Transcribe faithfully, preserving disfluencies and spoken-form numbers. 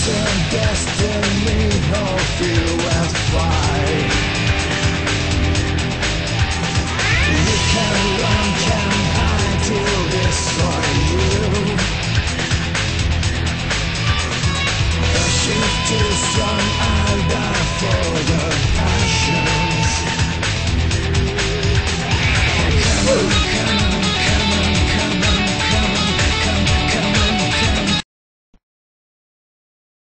and destiny, no fear and fight. You can run, can hide till destroy you. The shift is strong.